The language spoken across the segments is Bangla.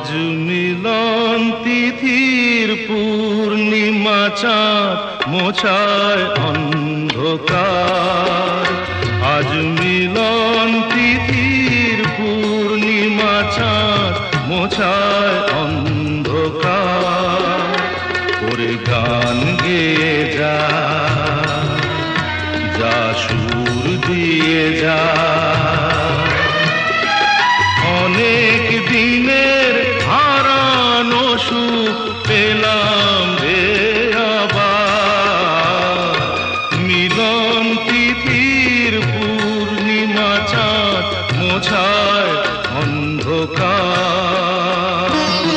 আজ মিলন তিথির পূর্ণিমা চাঁদ মোছায় অন্ধকার। আজ মিলন তিথির পূর্ণিমা চাঁদ মোছায় অন্ধকার। ওরে গান গেয়ে যা, যা সুর দিয়ে যা, অনেক দিনের হারানো সুখ পেলাম রে আবার। মিলন তিথির পূর্ণিমা চাঁদ মোছায় অন্ধকার।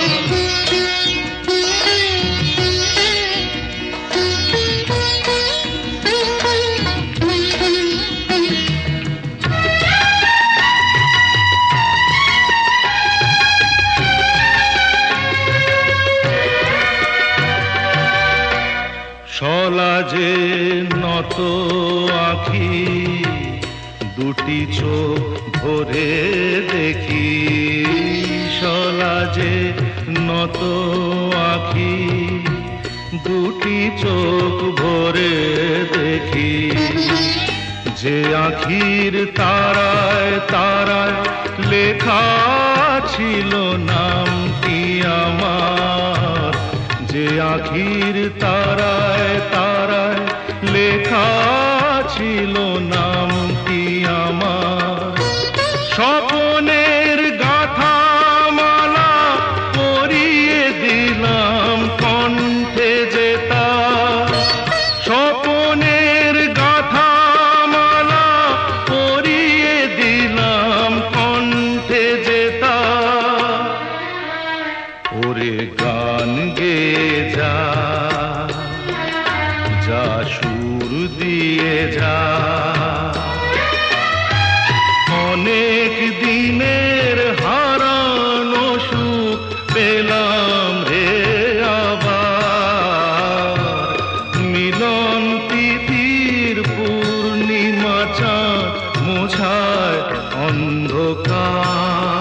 সলাজে নত আঁখি দুটি চোখ ভরে দেখি। সলাজে নত আঁখি দুটি চোখ ভরে দেখি। যে আঁখির তারায় তারায় লেখা ছিল নামটি আমার। যে আঁখির তারায় তারায় লেখা ছিল নামটি আমার। স্বপনের গাথা মালা পরিয়ে দিলাম কণ্ঠে যেতা। স্বপনের গাথা মালা পরিয়ে দিলাম কণ্ঠে যেতা। ওরে গান গেয়ে যা, যা সুর দিয়ে যা, অনেক দিনের হারানো সুখ পেলাম রে আবার। মিলন তিথির পূর্ণিমা চাঁদ মোছায় অন্ধকার।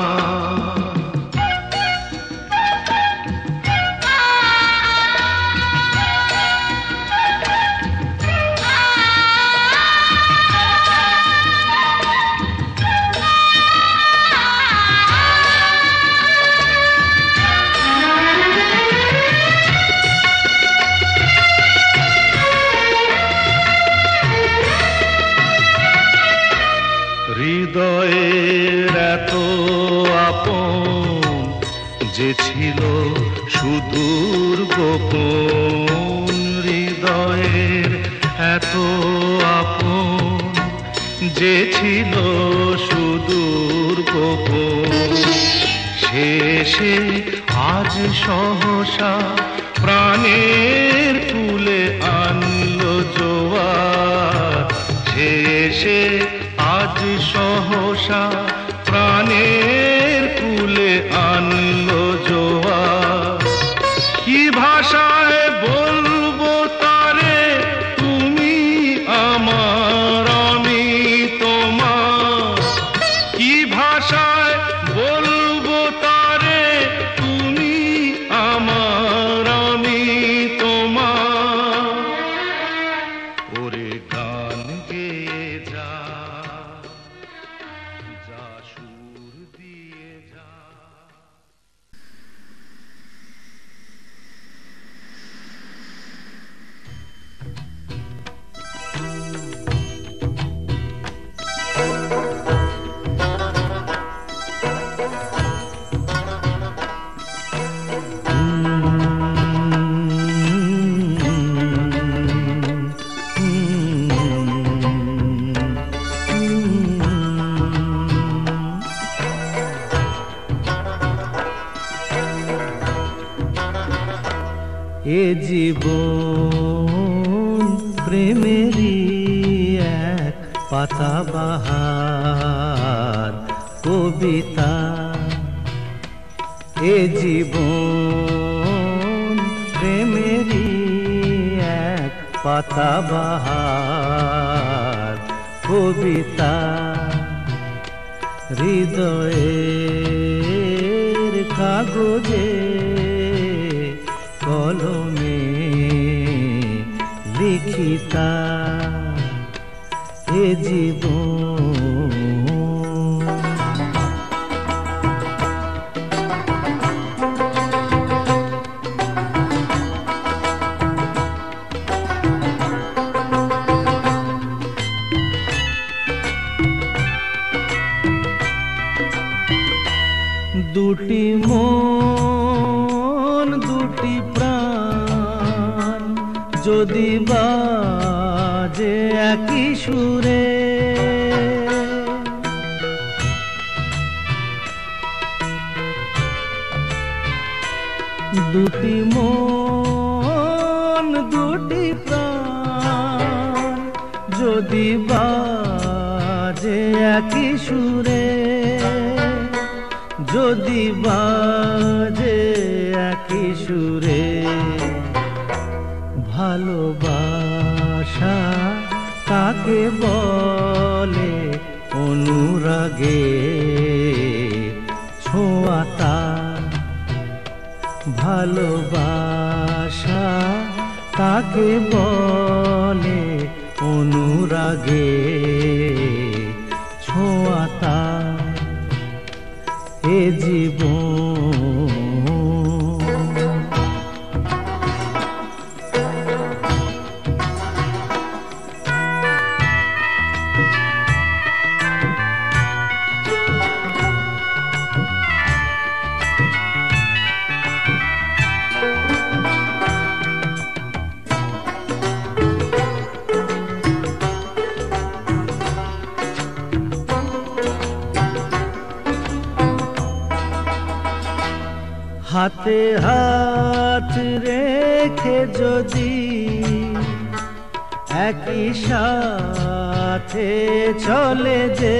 হৃদয়ের এত আপন যে ছিল সুদূর গোপন। হৃদয়ের এত আপন যে ছিল সুদূর গোপন। শেষে আজ সহসা প্রাণের কুলে আনলো জোয়ার। শেষে আজ সহসা প্রাণের কুলে আনলো জোয়ার। কি ভাষায় বলবো তারে তুমি আমার আমি তোমার। কি ভাষায় বলবো তারে তুমি আমার আমি তোমার। ওরে গান গেয়ে যা, যা সুর দিয়ে যা। এ জীবন প্রেমেরই এক পাতা বাহার কবিতা। এ জীবন প্রেমেরই এক পাতা বাহার কবিতা। হৃদয়ের কাগজে কলমে লিখিতা এ জীবন। দুটি মন দুটি প্রাণ যদি বাজে একই সুরে, দুটি মন দুটি প্রাণ যদি বাজে একই সুরে, যদি বাজে একই সুরে, ভালোবাসা কাকে বলে অনুরাগে ছোঁয়াতা, ভালোবাসা কাকে বলে অনুরাগে ছোঁয়াতা এ জীবন। হাতে হাত রেখে যদি একই সাথে চলে যে,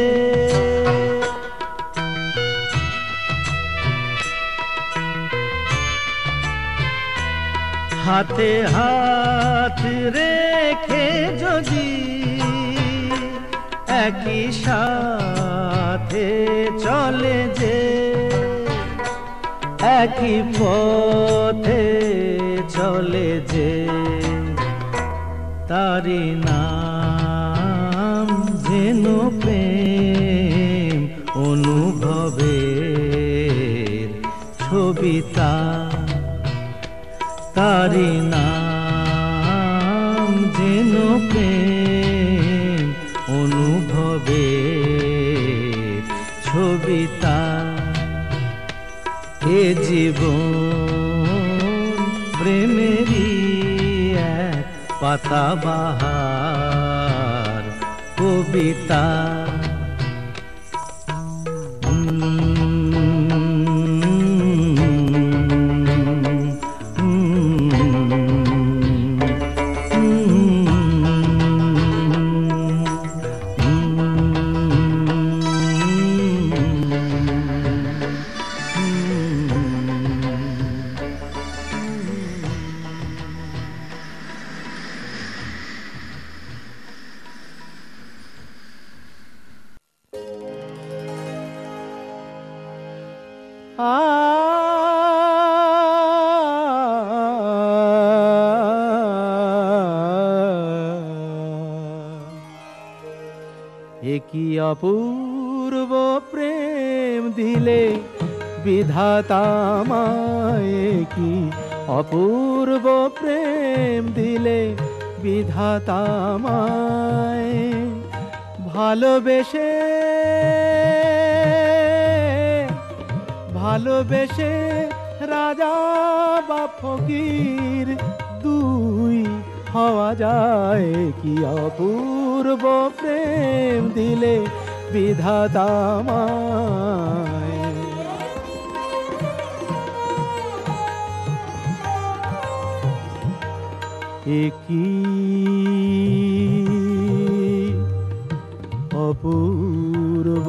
হাতে হাত রেখে যদি একই সাথে চলে যে, একই পথে চলে যে, তারি নাম যেন প্রেম অনুভবের ছবিতা, তারি নাম যেন প্রেম অনুভবের ছবিতা এ জীবন। প্রেমেরই এক পাতা বাহার কবিতা। একই অপূর্ব প্রেম দিলে বিধাতা আমায়, কি অপূর্ব প্রেম দিলে বিধাতা আমায়, ভালোবেসে ভালোবেসে রাজা বা ফকির দুই হওয়া যায়, কি অপূর্ব প্রেম দিলে বিধাতা আমায়। একই অপূর্ব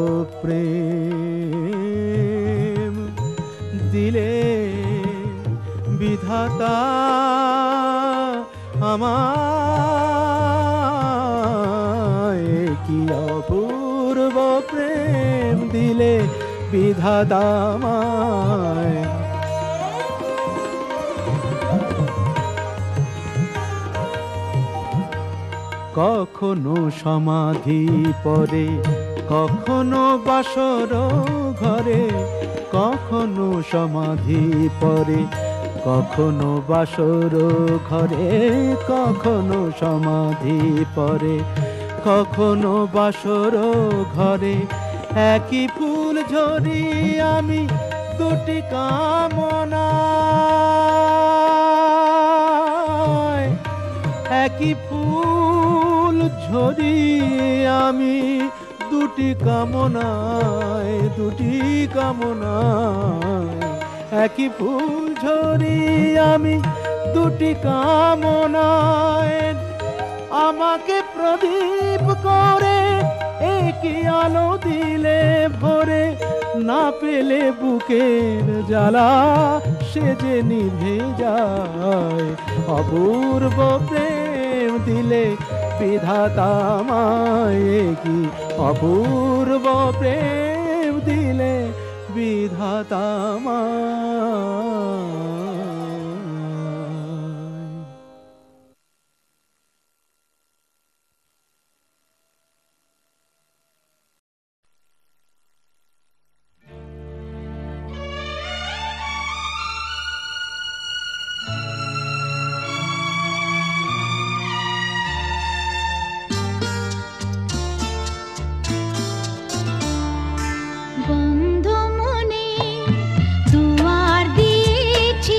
প্রেম দিলে বিধাতা আমায়, কি অপূর্ব প্রেম দিলে বিধাতামায়। কখনো সমাধি পরে, কখনো বাসর ঘরে, কখনো সমাধি পরে, কখনো বাসর ঘরে, কখনো সমাধি পরে, কখনো বাসর ঘরে। একই ফুল ঝরি আমি দুটি কামনায়, একই ফুল ঝরি আমি দুটি কামনায়, দুটি কামনায়। একই ফুল ঝরি আমি দুটি কামনায়। আমাকে প্রদীপ করে একই আলো দিলে ভরে, না পেলে বুকের জ্বালা সে যে নিভে যায়। অপূর্ব প্রেম দিলে বিধাতামায়, কি অপূর্ব প্রেম দিলে বিধাতামায়। বন্ধু মনে দুয়ার দিয়েছি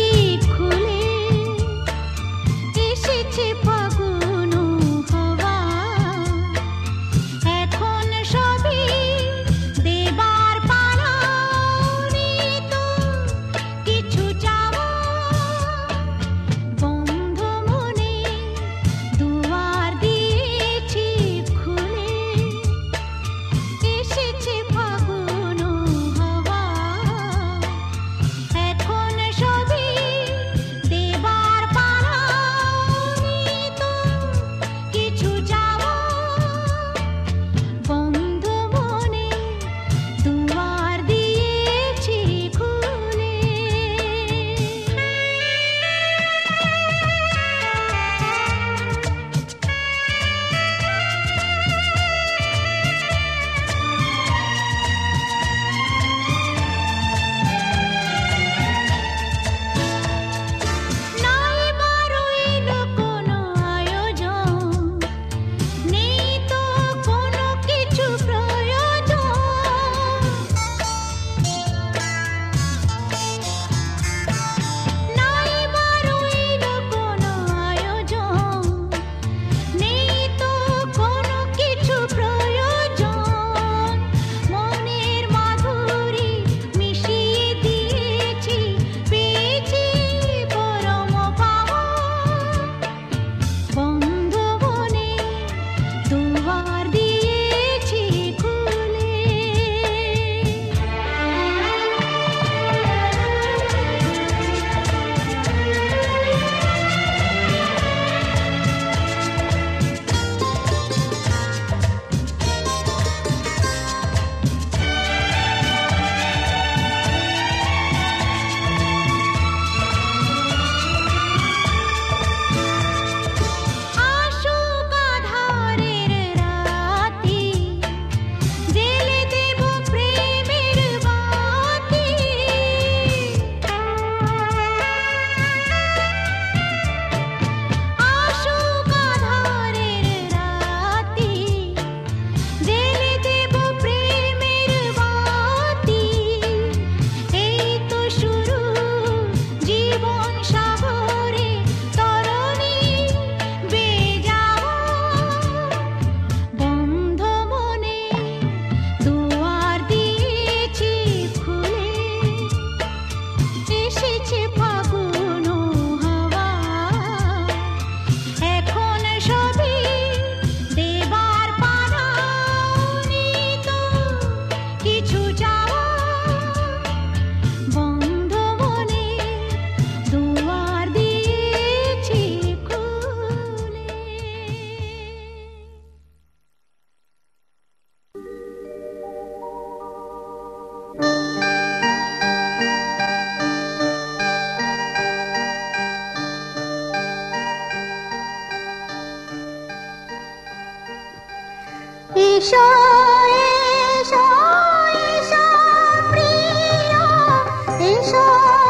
এসো এসো এসো প্রিয় এসো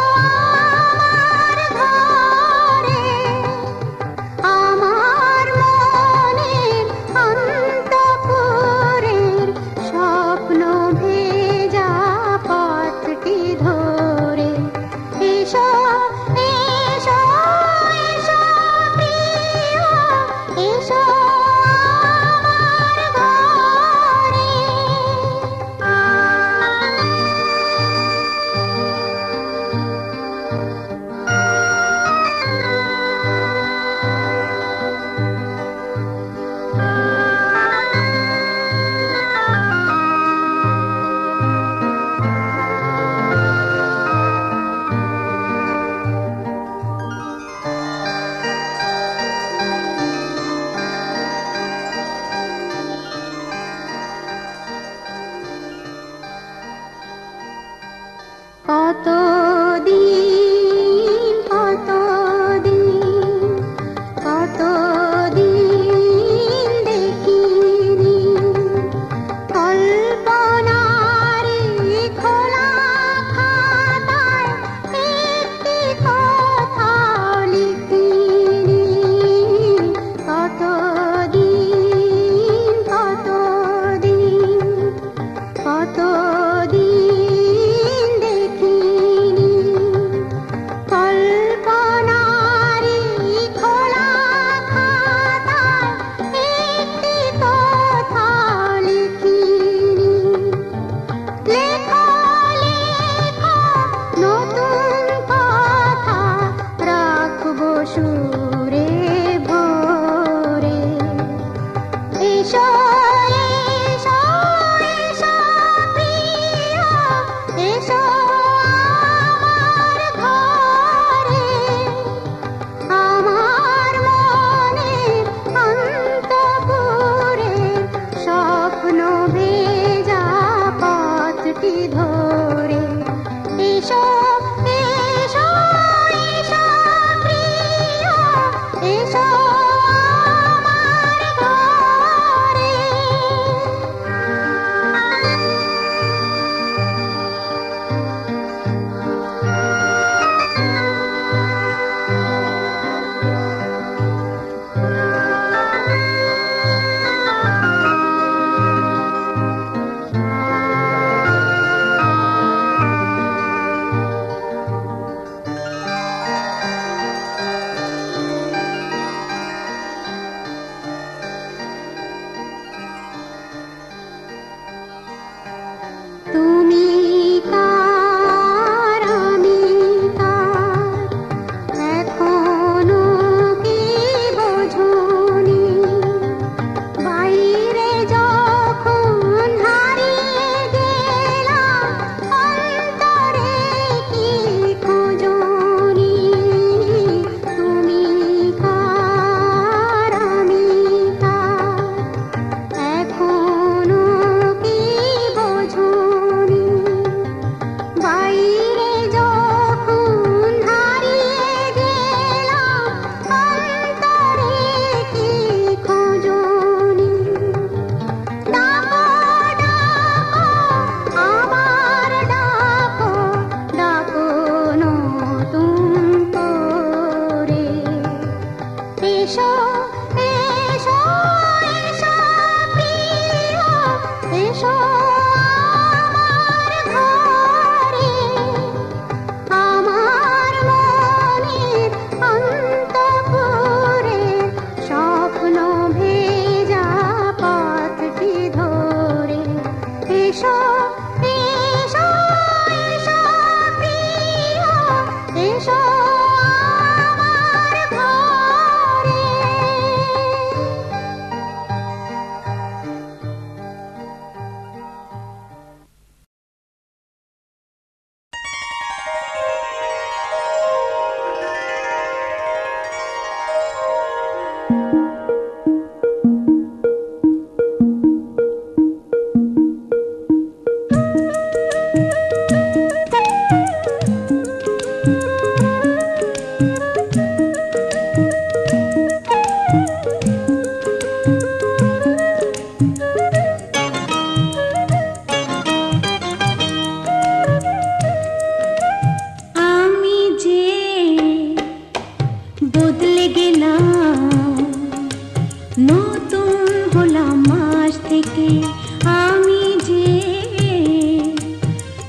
আমার ঘরে আমার মনের অন্তঃপুরের স্বপ্ন ভেজা পথটি ধরে এসো এসো এসো প্রিয় এসো আমার ঘরে কতদিন কতদিন কতদিন দেখিনি কল্পনার খোলা খাতায় একটি কথাও লিখিনি কতদিন কতদিন কতদিন দেখিনি কল্পনারি খোলা খাতায় একটি কথা লিখিনি লেখো লেখো নতুন কথা রাখবো সুরে ভরে এসো এসো এসো প্রিয় এসো আমার ঘরে আমার মনের অন্তঃপুরের স্বপ্ন ভেজা পথটি ধরে এসো এসো এসো প্রিয় এসো আমার ঘরে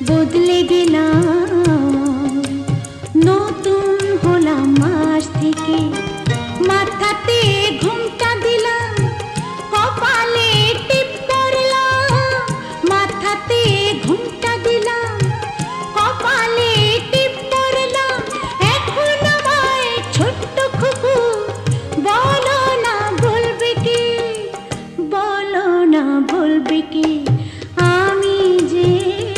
বদলে গেলাম, নতুন হলাম মাস থেকে। মাথাতে ঘুমটা দিলাম, কপালে টিপ পরলাম। মাথাতে ঘুমটা দিলাম, কপালে টিপ পরলাম। এখন আমায় ছোট্ট খুকু বলো না বলবে কি, বলো না বলবে কি, আমি যে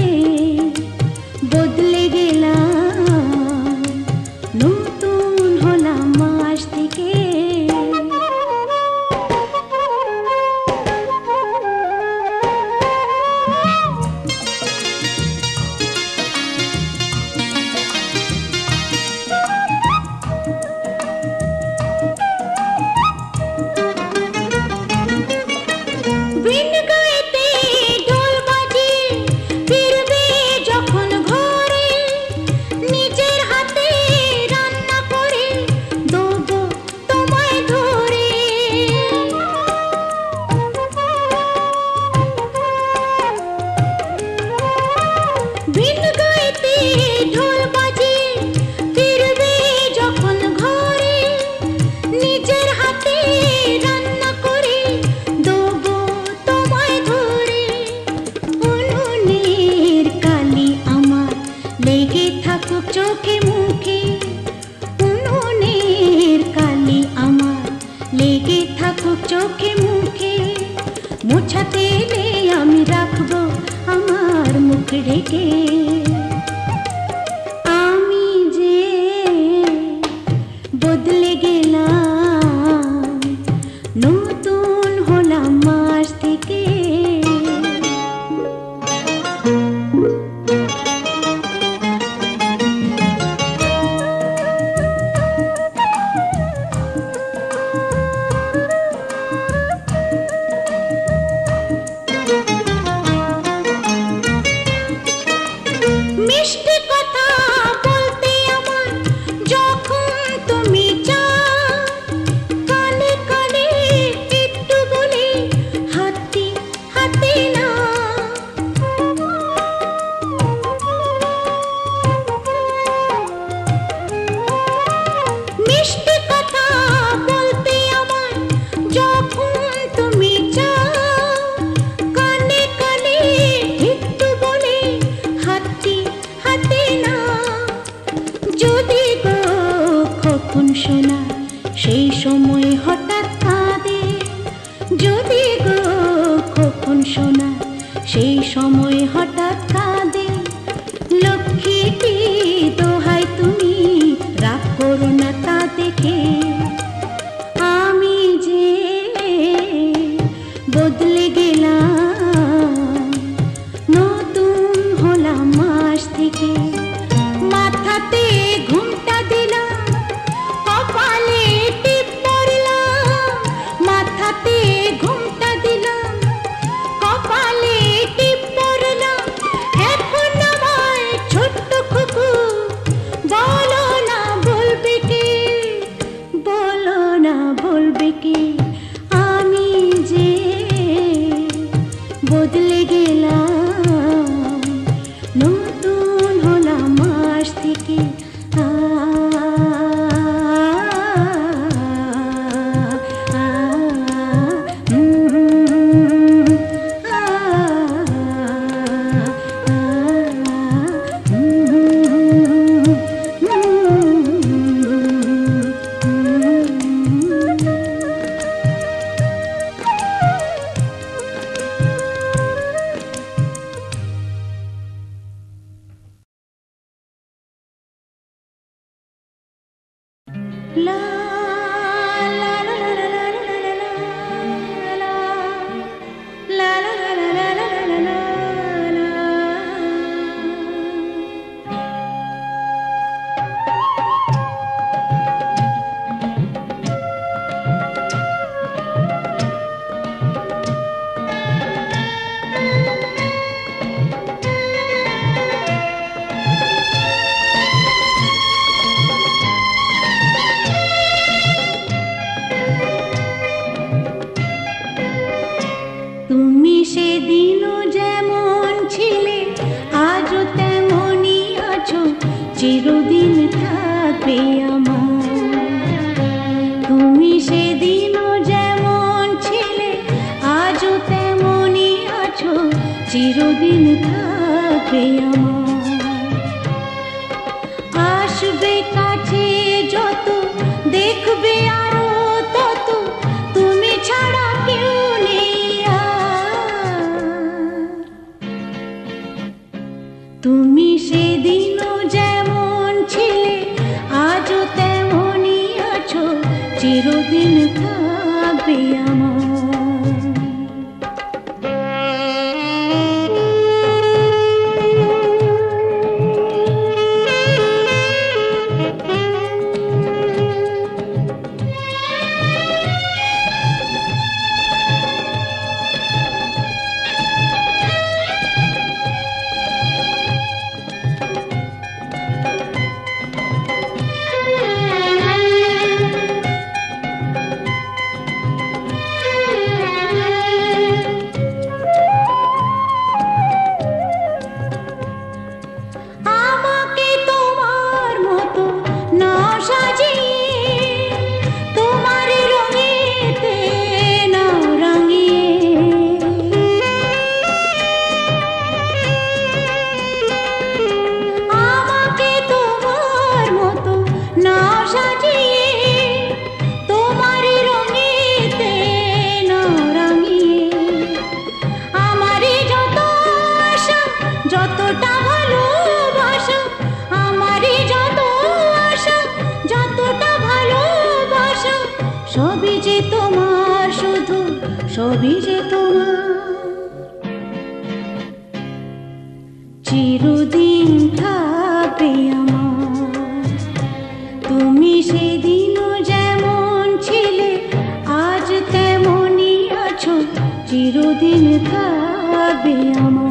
বদলে গেলাম, নতুন হলাম মাস থেকে। বিন গাইতে ঢোল বাজিয়ে ফিরবে যখন ঘরে, নিজের হাতে রান্না করে দেবো তোমায় ধরে। বিন গাইতে ঢোল বাজিয়ে ফিরবে যখন ঘরে, নিজের হাতে রান্না করে দেবো তোমায় ধরে। উনুনের কালি আমার লেগে থাকুক চোখে মুখে, উনুনের কালি আমার লেগে থাকুক চোখে মুখে। মোছাতে এলে আমি রাখবো আমার মুখ ঢেকে। আমি যে বদলে গেলাম, নতুন হলাম মাস থেকে। মিষ্টি কথা বলতে আমার যখন তুমি চাও, কানে কানে একটু বলে হাতে হাতে না। মিষ্টি কথা বলতে আমার যখন তুমি চাও, কানে কানে একটু বলে হাতে হাতে না। যদি গো কখন শোনা সেই সময় হঠাৎ কাঁদে, যদি গো কখন শোনা সেই সময় হঠাৎ কাঁদে। লক্ষ্মীটি দোহাই তুমি রাগ করো না তা দেখে। আমি যে বদলে গেলাম, নতুন হলাম মাস থেকে। মাথাতে ঘুমটা দিলাম, কপালে টিপ পরলাম। মাথাতে ঘুমটা দিলাম, কপালে টিপ পরলাম। এখন আমায় ছোট্ট খুকু বলো না বলবে কি, বলো না বলবে কি, আমি যে বদলে গেলাম, নতুন হলাম মাস থেকে। La la la la la la la la la la la la la. চিরদিন থাকবে আমার। তুমি সেদিনও যেমন ছিলে আজও তেমনই আছো, চিরদিন থাকবে আমার। আসবে কাছে যত, দেখবে আরো তত, তুমি ছাড়া কেউ নেই আর। তুমি সেদিনও যেমন ছিলে আজও তেমনই আছো, চিরদিন থাকবে আমার। সবই যে তোমার, চিরদিন থাকবে আমার। তুমি সেদিনও যেমন ছিলে আজ তেমনই আছো, চিরদিন থাকবে আমার।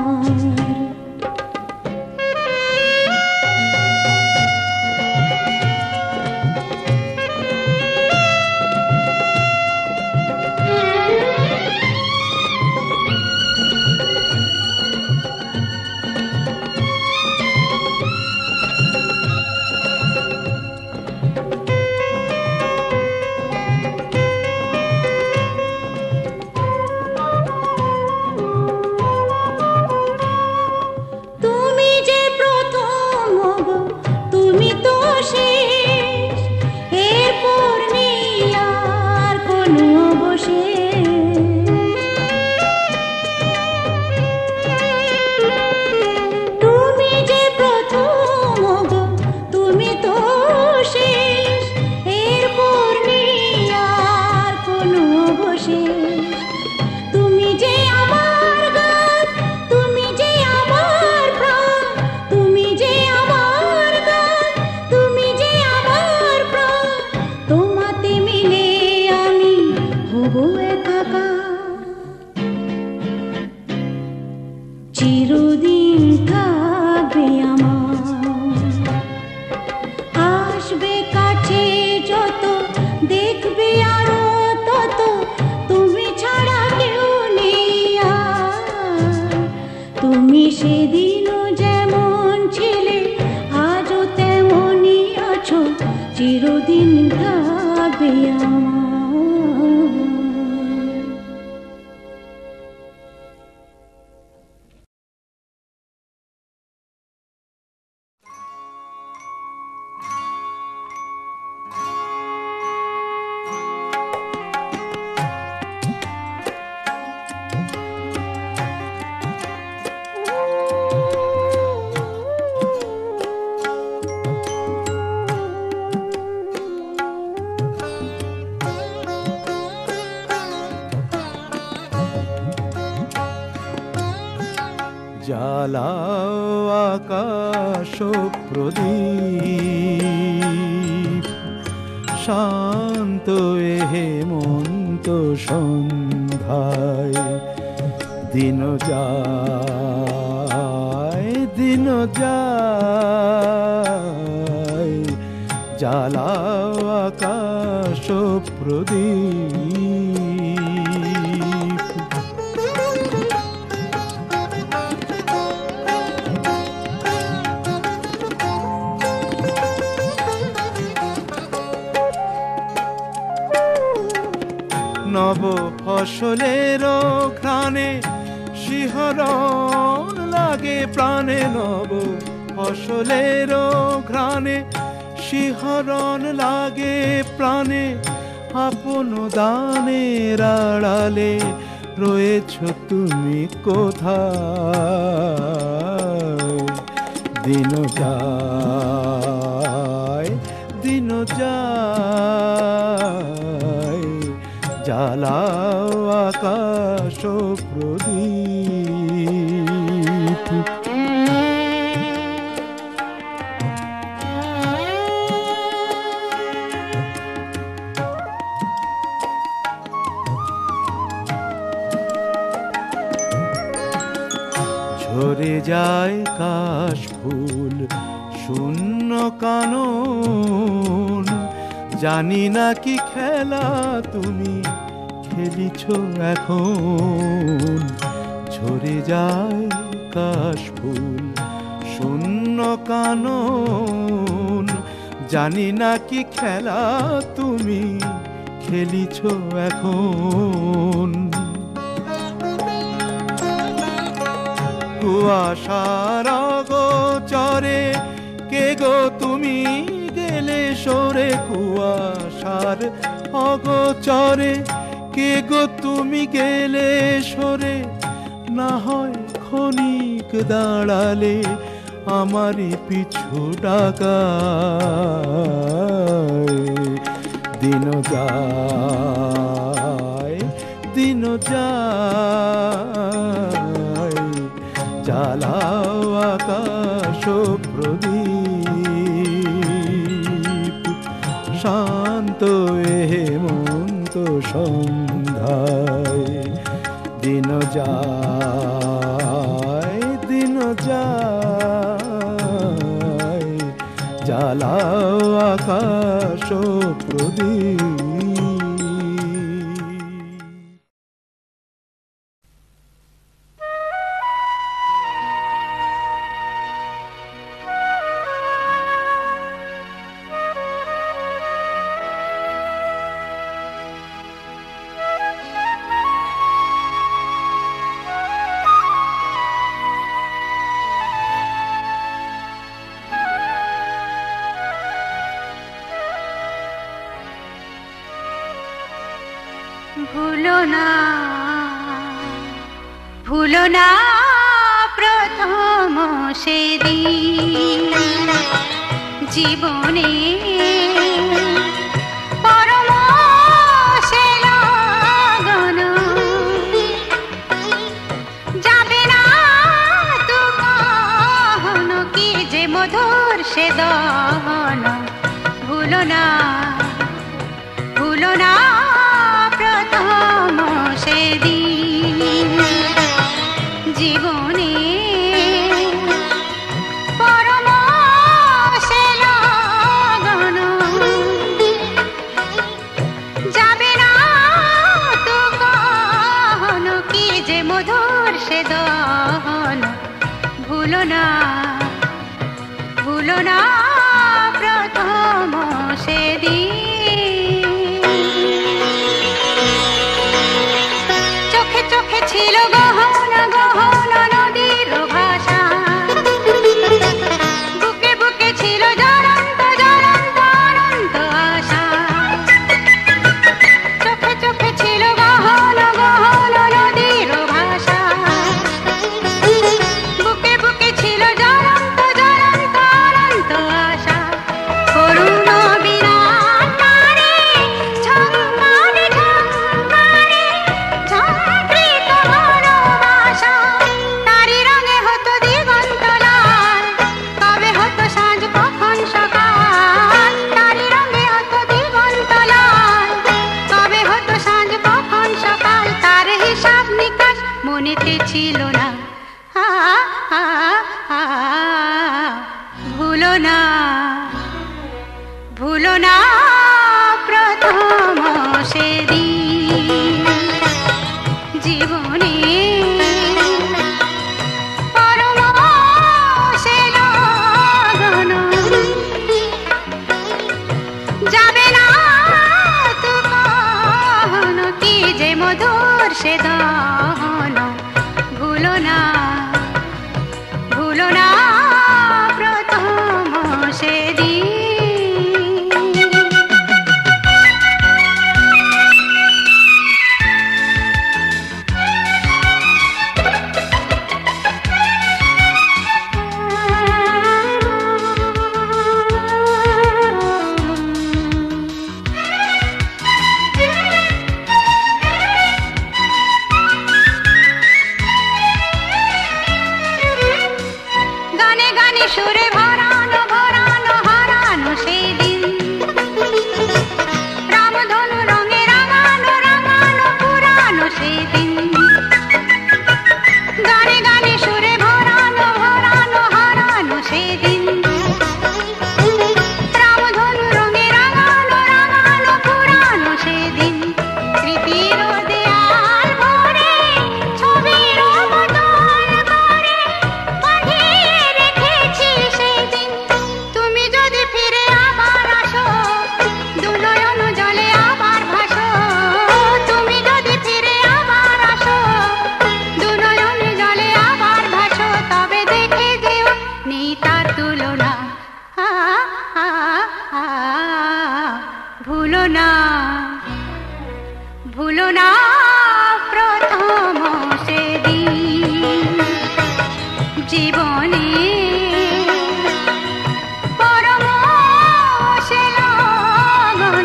চিরদিন থাকবে আমার। আসবে কাছে যত, দেখবে আরো তত, তুমি ছাড়া কেউ নেই আর। তুমি সেদিনও যেমন ছিলে আজও তেমনই আছো, চিরদিন থাকবে আমার। জ্বালাও আকাশ প্রদীপ, শান্ত এ হেমন্ত সন্ধ্যায়। দিন যায় দিন যায়, জ্বালাও আকাশ প্রদীপ। নব ফসলের ঘ্রাণে শিহরণ লাগে প্রাণে, নব ফসলের ঘ্রাণে শিহরণ লাগে প্রাণে, আপন দানের আড়ালে রয়েছ তুমি কোথায়? দিন যায় দিন যায়, জ্বালাও আকাশ প্রদীপ। ঝরে যায় কাশ ফুল শূন্য কানন, জানি না কি খেলা তুমি খেলিছ এখন। ঝরে যায় কাশ ফুল শূন্য কানন, জানি না কি খেলা তুমি খেলিছ এখন। কুয়াশার অগোচরে কে গো তুমি গেলে সরে, কুয়াশার অগোচরে কে গো তুমি গেলে সরে, না হয় ক্ষণিক দাঁড়ালে আমারই পিছু ডাকায়। দিন যায় দিন যায়, জ্বালাও আকাশ প্রদীপ। শান্ত হেমন্ত সন্ধ্যায় দিন যায় দিন যায়, জ্বালাও আকাশ প্রদীপ। ভুলো না ভুলো না প্রথম সেদিন জীবনে পরম সে লগন, যাবে না তু কখনো কি যে মধুর সে দহন। ভুলো না ভুলো না প্রথম সেদিন জীবনে পরম সে লগন, যাবে না তু কখনো কি যে মধুর সে দহন। ভুলো না ভুলো না প্রথম সেদিন। চোখে ছিল গহনা গহনা নদীর ভাষা, বুকে বুকে ছিল জ্বলন্ত জ্বলন্ত অনন্ত আশা। চোখে চোখে ছিল গহনা গহনা নদীর ভাষা, বুকে বুকে ছিল জ্বলন্ত জ্বলন্ত অনন্ত আশা। করুণ গানে গানে সুরে ভরানো ভরানো হারানো সেই দিন রামধনু রঙে রাঙানো রাঙানো পুরানো সেই দিন গানে গানে সুরে ভরানো ভরানো হারানো সেই দিন রামধনু রঙে রাঙানো রাঙানো পুরানো সেই দিন স্মৃতির দেয়াল ভরে ছবির বদল করে বাঁধিয়ে রেখেছি সেই দিন তুমি যদি ফিরে আবার আসো দুনয়ন জলে আবার ভাসো তুমি যদি ফিরে আবার আসো দুনয়ন জলে আবার ভাসো তবে দেখে যেও নেই তার তুলনা ভুলো না ভুলো না প্রথম সেদিন জীবনে পরম সে লগন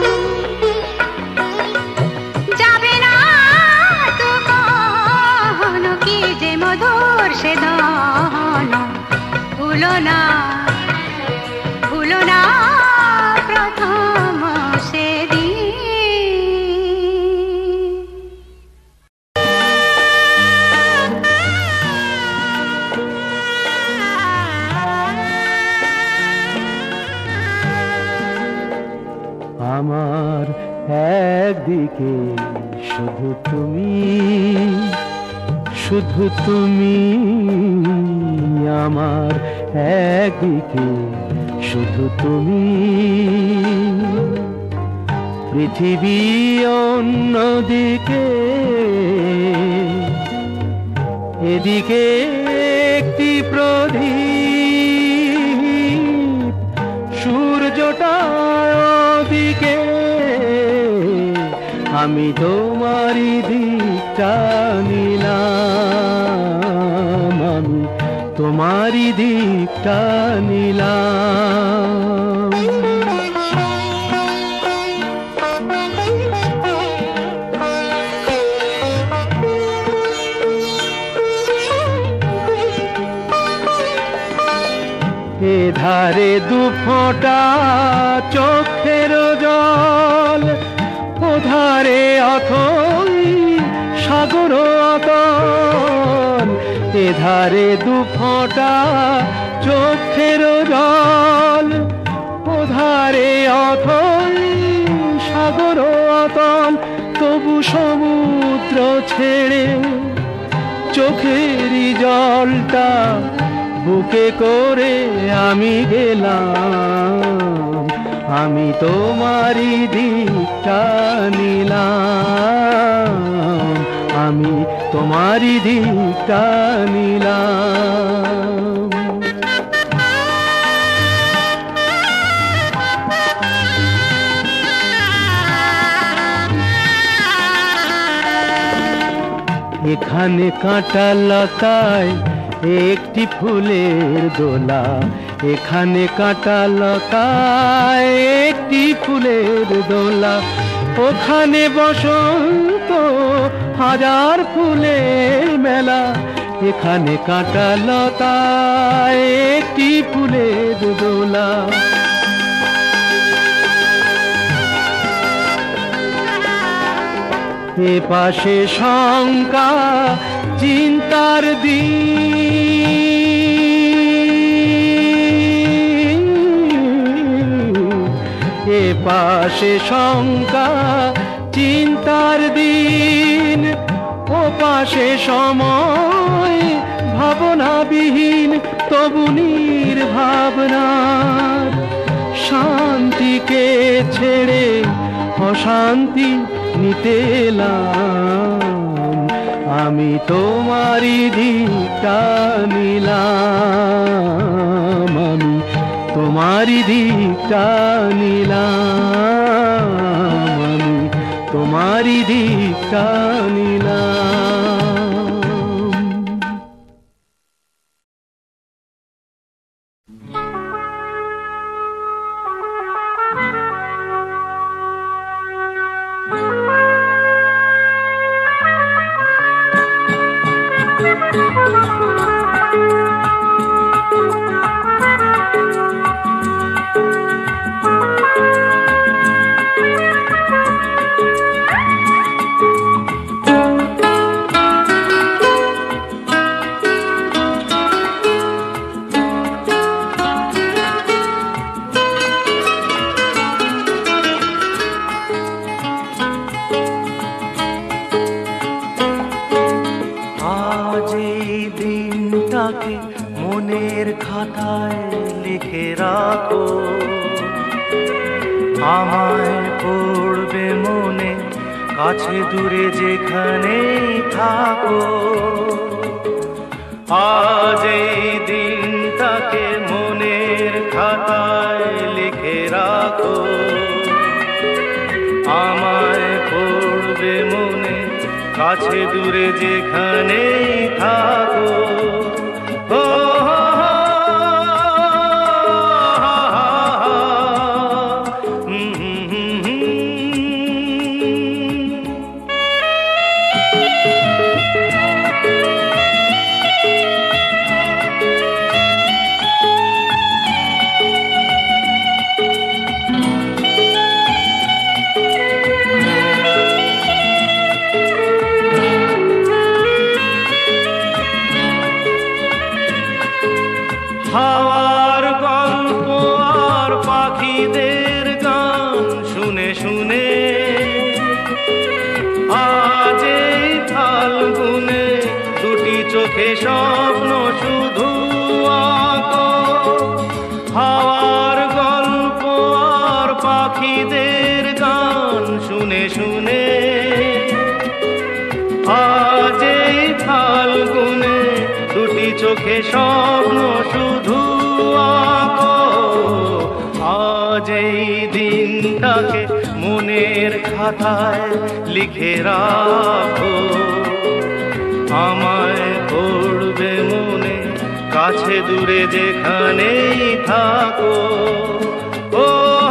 যাবে না তো কখনো কি যে মধুর সে দহন ভুলো না প্রথম সেদিন আমার একদিকে শুধু তুমি আমার একদিকে শুধু তুমি পৃথিবী অন্যদিকে এদিকে একটি প্রদীপ সূর্যটা ওদিকে আমি তোমারই দিকটা নিলাম আমি তোমারই দিকটা নিলাম এধারে দুফোঁটা চোখের জল ওধারে অথই সাগর অতল এধারে দুফোঁটা চোখের জল ওধারে অথই সাগর অতল তবু সমুদ্র ছেড়ে চোখেরই জলটা বুকে করে আমি গেলাম আমি তোমারই দিকটা নিলাম আমি তোমারই দিকটা নিলাম এখানে কাঁটা লতায় একটি ফুলের দোলা এখানে কাঁটা লতায় একটি ফুলের দোলা ওখানে বসন্ত হাজার ফুলের মেলা এখানে কাঁটা লতায় একটি ফুলের দোলা এ পাশে শঙ্কা চিন্তার দিন এ পাশে শঙ্কা চিন্তার দিন ও পাশে সময় ভাবনাবিহীন তবু নির্ভাবনার শান্তিকে ছেড়ে অশান্তি নিতে এলাম আমি তোমারই দিকটা নিলাম আমি তোমারই দিকটা নিলাম আমি তোমারই দিকটা নিলাম খাতায় লিখে রাখো, আমায় পড়বে মনে, কাছে দূরে যেখানেই থাকো। আজ এই দিনটাকে মনের খাতায় লিখে রাখো, আমায় পড়বে মনে, কাছে দূরে যেখানেই থাকো। ও হাওয়ার গল্প আর পাখিদের গান শুনে শুনে আজ এই ফাল্গুনে দুটি চোখে স্বপ্ন শুধু আঁকো। হাওয়ার গল্প আর পাখিদের গান শুনে শুনে আজ এই ফাল্গুনে দুটি চোখে স্বপ্ন শুধু আঁকো। আজ এই দিনটাকে মনের খাতায় লিখে রাখো, আমায় পড়বে মনে, কাছে দূরে যেখানেই থাকো। ও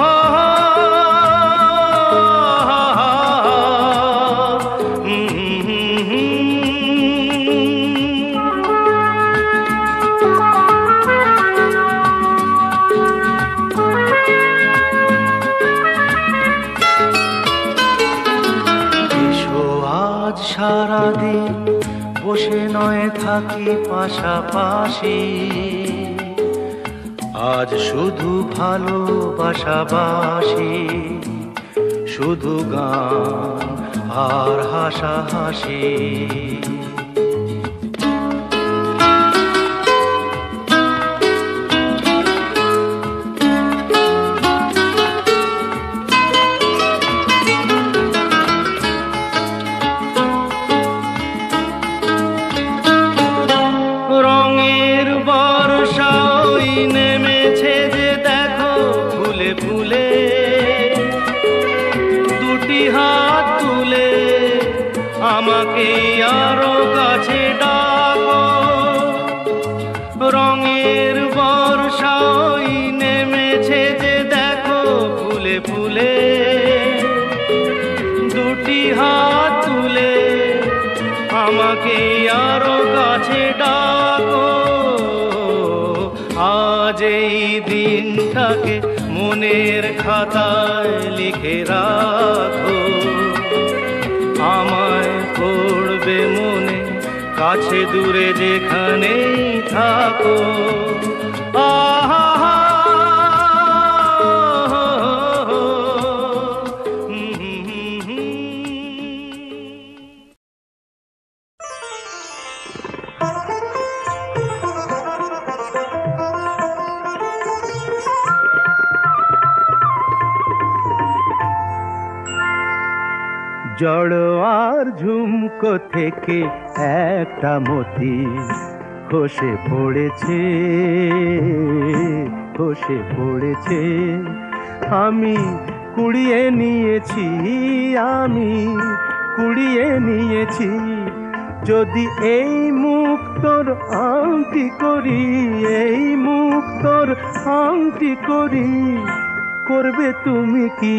সারাদিন বসে নয় থাকি পাশাপাশি, আজ শুধু ভালোবাসাবাসি, শুধু গান আর হাসাহাসি। রঙের বর্ষা ওই নেমেছে যে দেখো ফুলে ফুলে, দুটি হাত তুলে আমাকে আরো কাছে ডাকো। রঙের বর্ষা ওই নেমেছে যে দেখো ফুলে ফুলে, দুটি হাত তুলে আমাকে আরো কাছে ডাকো। আজ এই দিনটাকে মনের খাতায় লিখে রাখো, আমায় পড়বে মনে, কাছে দূরে যেখানেই থাকো। আহা জড়োয়ার ঝুমকো থেকে একটা মতি খসে পড়েছে, খসে পড়েছে। আমি কুড়িয়ে নিয়েছি, আমি কুড়িয়ে নিয়েছি। যদি এই মুক্তোর আংটি করি, এই মুক্তোর আংটি করি, করবে তুমি কি?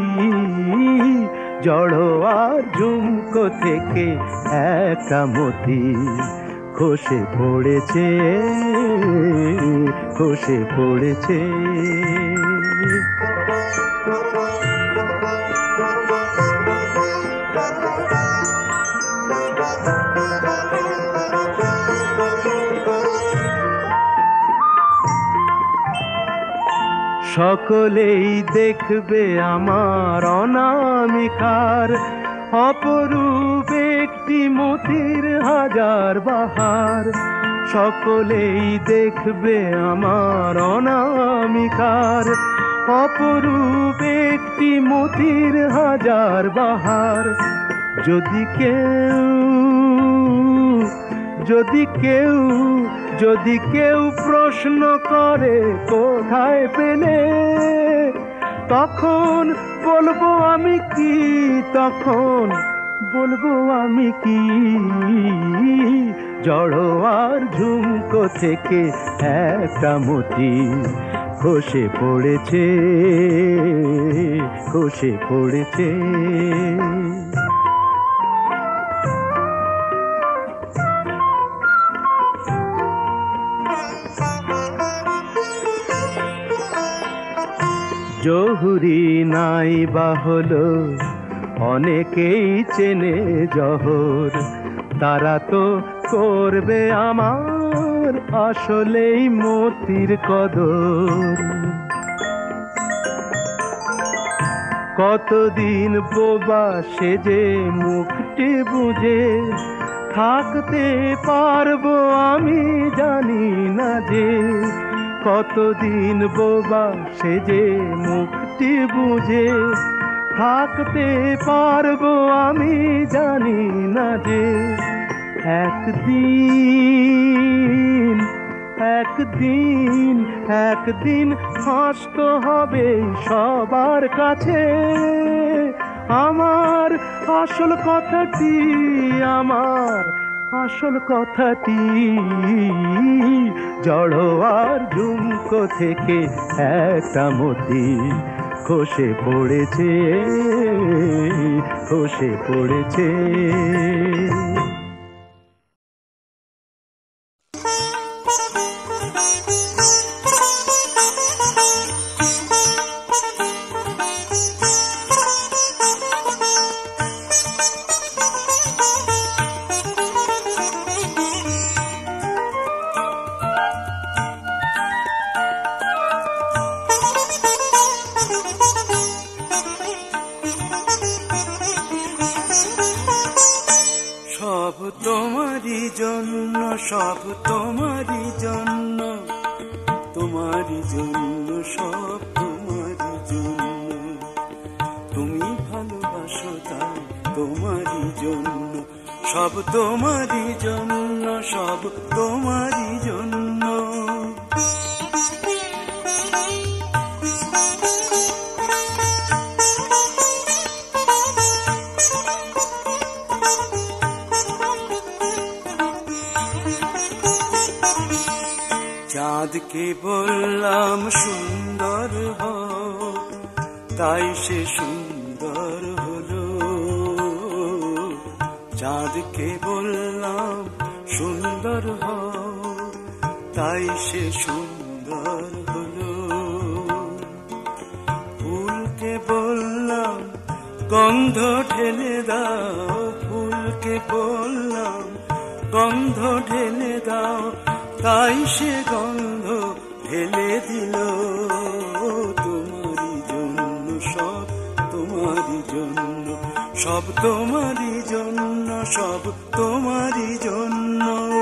জড়োয়ার ঝুমকো থেকে একটা মতি খসে পড়েছে, খসে পড়েছে। সকলেই দেখবে আমার অনামিকার অপরূপ একটি মতির হাজার বাহার। সকলেই দেখবে আমার অনামিকার অপরূপ একটি মতির হাজার বাহার। যদি কেউ যদি কেউ যদি কেউ প্রশ্ন করে কোথায় পেলে, তখন বলবো আমি কি, তখন বলবো আমি কি, জড়োয়ার ঝুমকো থেকে একটা মতি খসে পড়েছে, খসে পড়েছে। জহুরি নাই বা হলো অনেকেই চেনে জহর, তারা তো করবে আমার আসলেই মতির কদর। কতদিন বোবা সেজে মুখটি বুঝে থাকতে পারবো আমি জানি না যে, কতদিন বোবা সেজে মুখটি বুঝে থাকতে পারবো আমি জানি না যে, একদিন একদিন একদিন হাসতে হবে সবার কাছে আমার আসল কথাটি, আমার আসল কথাটি। জড়োয়ার ঝুমকো থেকে একটা মতি খসে পড়েছে, খসে পড়েছে। সব তোমারই জন্য, সব তোমারই জন্য, তোমারই জন্য, সব তোমারই জন্য। তুমি ভালোবাসো তাই তোমারই জন্য, সব তোমারই জন্য, সব তোমারই জন্য। চাঁদকে বললাম সুন্দর হও, তাই সে সুন্দর হলো। চাঁদকে বললাম সুন্দর হও, তাই সে সুন্দর হলো। ফুলকে বললাম গন্ধ ঢেলে দাও, ফুলকে বললাম গন্ধ ঢেলে দাও, তাই সে গন্ধ ঢেলে দিল। তোমারই জন্য, সব তোমারই জন্য, সব তোমারই জন্য, সব তোমারই জন্য।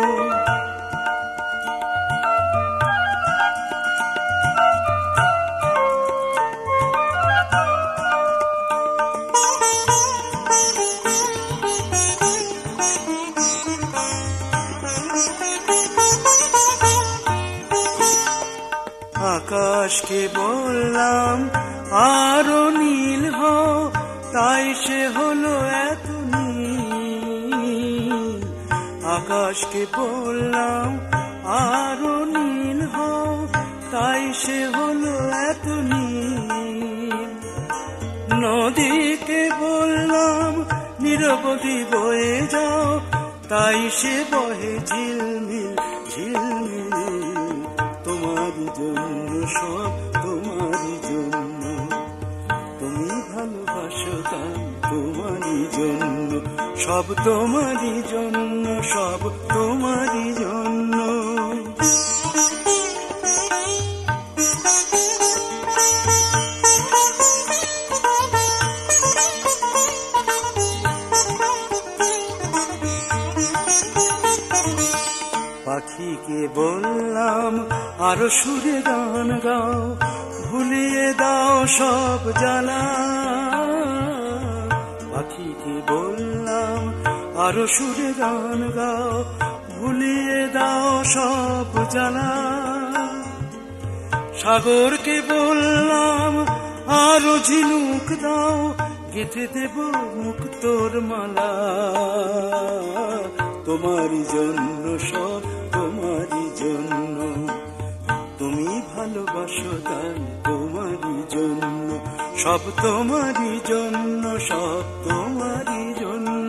আকাশকে বললাম আরো নীল হও, তাই সে হলো এত নীল। আকাশকে বললাম আরো নীল হও, তাই সে হলো এত নীল। নদীকে বললাম নিরবধি বয়ে যাও, তাই সে বহে ঝিলমিল ঝিলমিল। তোমারই জন্য, সব তোমারই জন্য, তুমি ভালোবাসো তাই তোমারই জন্য, সব তোমারই জন্য, সব তোমারই জন্য। আরো সুরে গান গাও, ভুলিয়ে দাও সব জ্বালা। পাখিকে বললাম আরো সুরে গান গাও, ভুলিয়ে দাও সব জ্বালা। সাগরকে বললাম আরো ঝিনুক দাও, গেঁথে দেব মুক্তোর মালা। তোমারই জন্য সব, তোমারই জন্য, তুমি ভালোবাসো তাই তোমারই জন্য, সব তোমারই জন্য, সব তোমারই জন্য।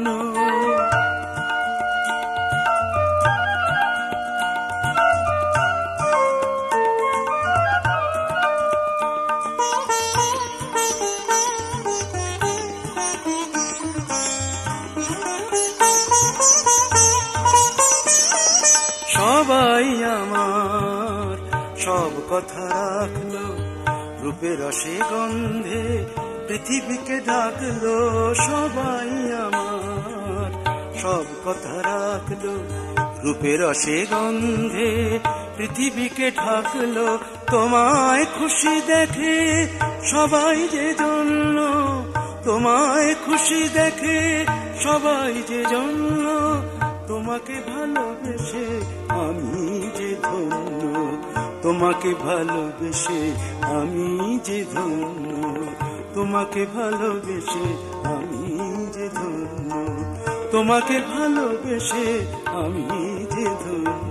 সবাই আমার সব কথা রাখলো, রূপে রসে গন্ধে পৃথিবীকে ঢাকলো। সবাই আমার সব কথা রাখলো, রূপে রসে গন্ধে পৃথিবীকে ঢাকলো। তোমায় খুশি দেখে সবাই যে জন্য, তোমায় খুশি দেখে সবাই যে জন্য। তোমাকে ভালোবেসে আমি যে ধন্য, তোমাকে ভালোবেসে আমি যে ধন্য, তোমাকে ভালোবেসে আমি যে ধন্য, তোমাকে ভালোবেসে আমি যে ধন্য।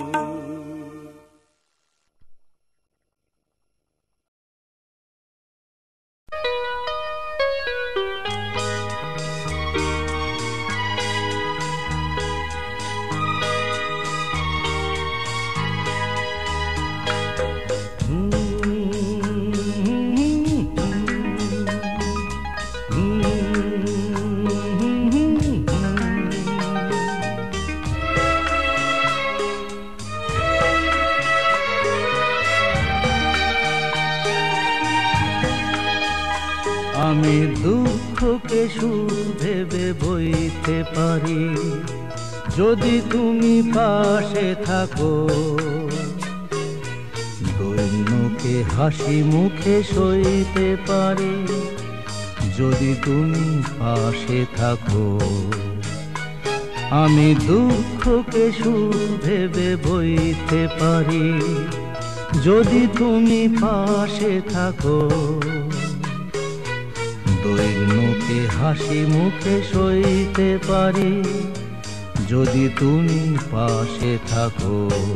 আমি দুঃখকে সুখ ভেবে বইতে পারি, যদি তুমি পাশে থাকো। দৈন্যকে হাসি মুখে সইতে পারি, যদি তুমি পাশে থাকো। আমি দুঃখকে সুখ ভেবে বইতে পারি, যদি তুমি পাশে থাকো। দৈন্যকে হাসি মুখে সইতে পারি, যদি তুমি পাশে থাকো।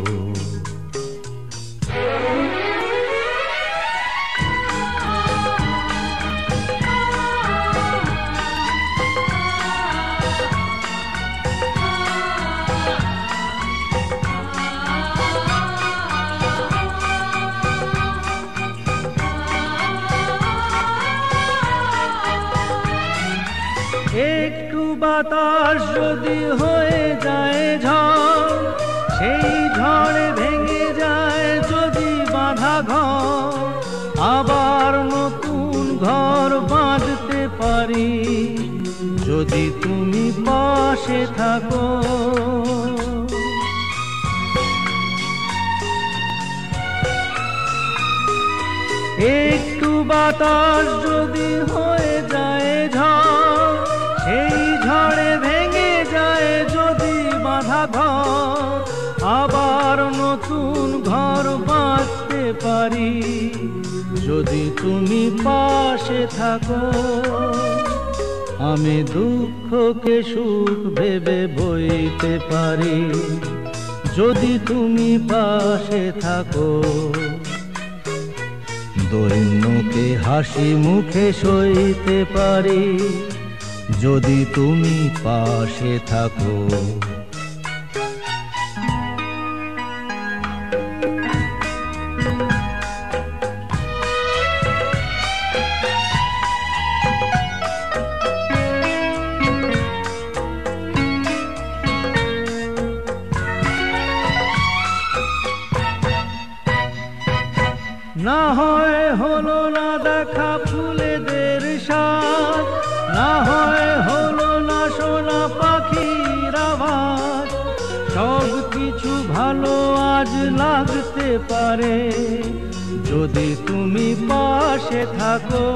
একটু বাতাস যদি হয়ে যায় ঝড়, সেই ঝড়ে ভেঙে যায় যদি বাঁধা ঘর। আবার নতুন ঘর বাঁধতে পারি, যদি তুমি পাশে থাকো। একটু বাতাস যদি হয়ে যায় ঝড়, সেই ঝড়ে ভেঙে যায় যদি বাঁধা ঘর। আবার নতুন ঘর বাঁধতে পারি, যদি তুমি পাশে থাকো। আমি দুঃখকে সুখ ভেবে বইতে পারি, যদি তুমি পাশে থাকো। দৈন্যকে হাসি মুখে সইতে পারি, যদি তুমি পাশে থাকো। না হয় হলো না দেখা ফুলেদের সাথ, না হয় হলো না শোনা পাখির আওয়াজ। সব কিছু ভালো আজ লাগতে পারে যদি তুমি পাশে থাকো।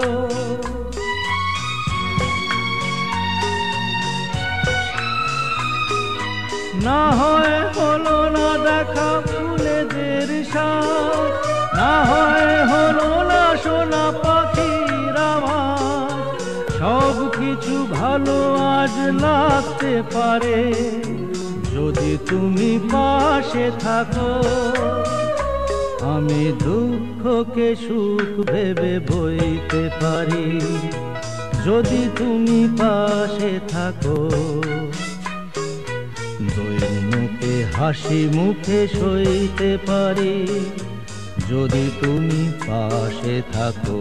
না হয় হলো না দেখা ফুলেদের সাথ, না হয় হলো না শোনা পাখির আওয়াজ, সব কিছু ভালো আজ লাগতে পারে যদি তুমি পাশে থাকো। আমি দুঃখকে সুখ ভেবে বইতে পারি যদি তুমি পাশে থাকো। দৈন্যকে হাসি মুখে সইতে পারি যদি তুমি পাশে থাকো,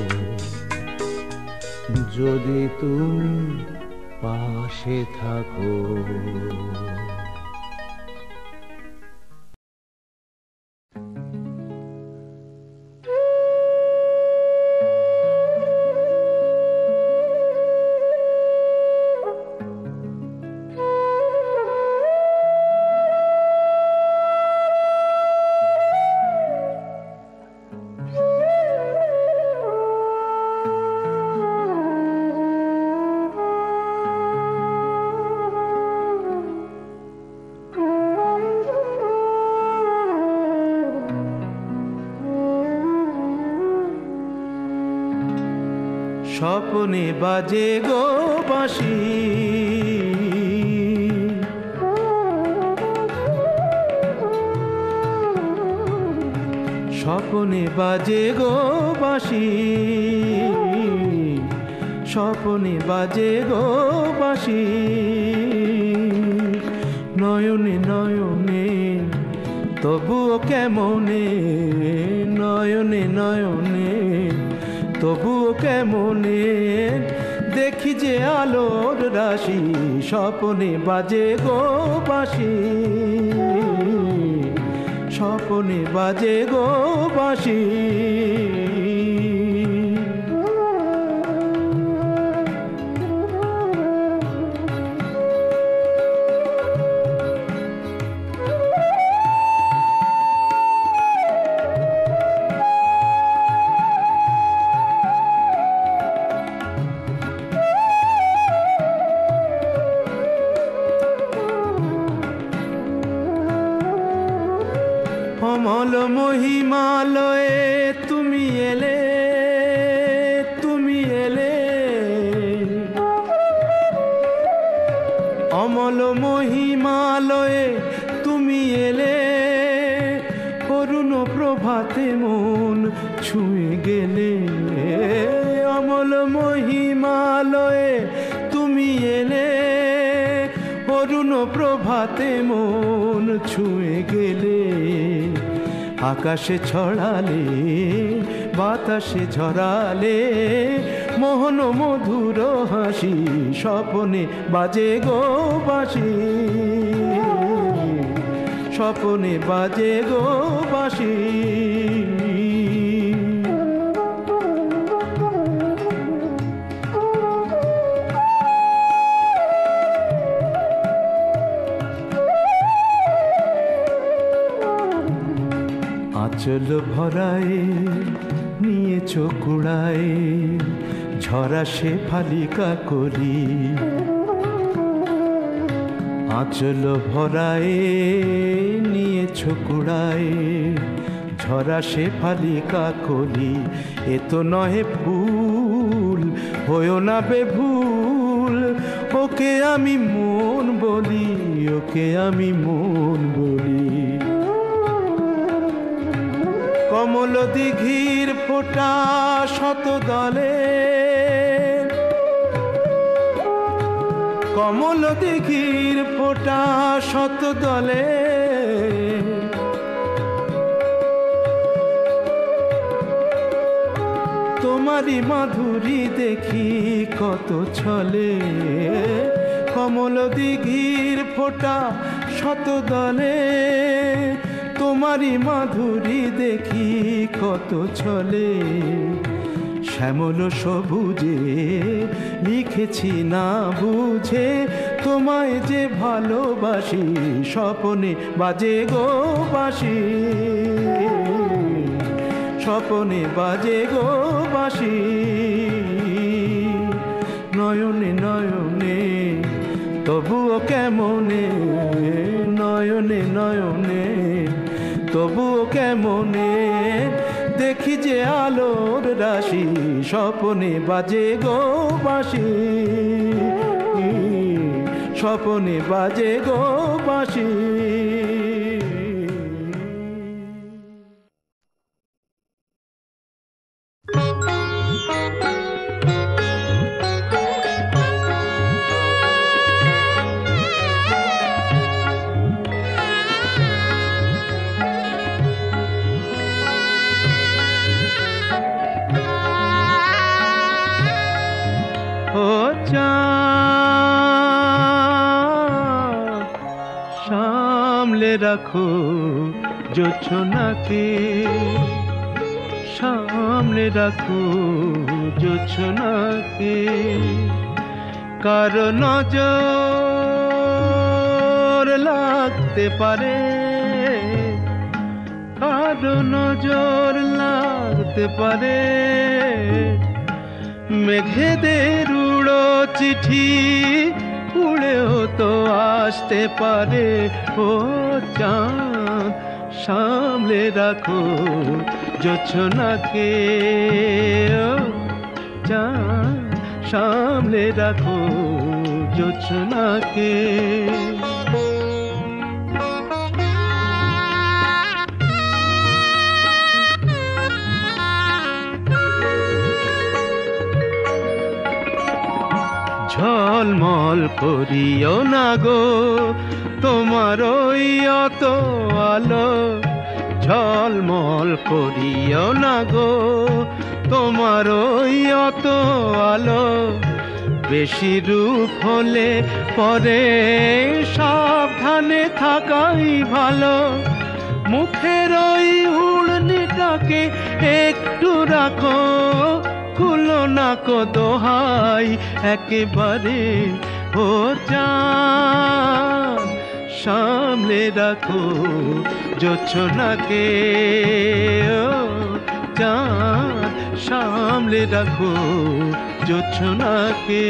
যদি তুমি পাশে থাকো। স্বপ্নে বাজে গো বাঁশি, স্বপ্নে বাজে গো বাঁশি, স্বপ্নে বাজে গো বাঁশি। নয়নে নয়নে তবুও কেমনে, নয়নে নয়নে তবুও কেমনে দেখি যে আলোর রাশি। স্বপ্নে বাজে গো বাঁশি, স্বপ্নে বাজে গো বাঁশি। অমল মহিমালয়ে তুমি এলে, তুমি এলে, অমল মহিমালয়ে তুমি এলে। অরুণ প্রভাতে মন ছুঁয়ে গেলে, অমল মহিমালয়ে তুমি এলে। অরুণ প্রভাতে মন ছুঁয়ে গেলে। আকাশে ছড়ালে বাতাসে ঝরালে মোহন মধুর হাসি। স্বপ্নে বাজে গো বাঁশি, স্বপ্নে বাজে গো বাঁশি। আঁচল ভরায় নিয়েছো কুড়ায় ঝরা সে ফালিকা করি। আঁচল ভরায় নিয়েছো কুড়ায় ঝরা সে ফালিকা করি। এ তো নহে ফুল হয়েও না বেভুল, ওকে আমি মন বলি, ওকে আমি মন বলি। কমল দিঘির ফোঁটা শত দলে, কমল দিঘির ফোঁটা শত দলে। তোমারই মাধুরী দেখি কত ছলে। কমল দিঘির ফোঁটা শত দলে, তোমারই মাধুরী দেখি কত ছলে। শ্যামল সবুজে লিখেছি না বুঝে তোমায় যে ভালোবাসি, স্বপনে বাজে গো বাঁশি, স্বপনে বাজে গো বাঁশি। নয়নে নয়নে তবুও কেমনে, নয়নে নয়নে তবুও কেমনে দেখি যে আলোর রাশি, স্বপনে বাজে গো বাঁশি, স্বপনে বাজে গো বাঁশি। সামলে রাখো জোছনাকে, সামলে রাখো জোছনাকে, কারো নজর লাগতে পারে, কারো নজর লাগতে পারে। মেঘেদের উড়ো চিঠি উড়েও তো আসতে পারে। ও চাঁদ সামলে রাখো জোছনাকে, ও চাঁদ সামলে রাখো জোছনাকে। ঝলমল করিও না গো তোমার ওই অত আলো, ঝলমল করিও না গো তোমার ওই অত আলো। বেশি রূপ হলে পরে সাবধানে থাকাই ভালো। মুখের ওই উড়নিটাকে একটু রাখো, খুলো না কো দোহাই একেবারে। ও চাঁদ সামলে রাখো জোছনাকে, ও চাঁদ সামলে রাখো জোছনাকে।